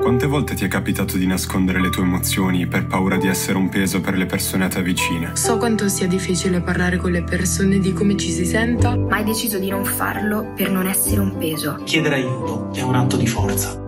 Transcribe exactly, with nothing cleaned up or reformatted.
Quante volte ti è capitato di nascondere le tue emozioni per paura di essere un peso per le persone a te vicine? So quanto sia difficile parlare con le persone di come ci si senta, ma hai deciso di non farlo per non essere un peso. Chiedere aiuto è un atto di forza.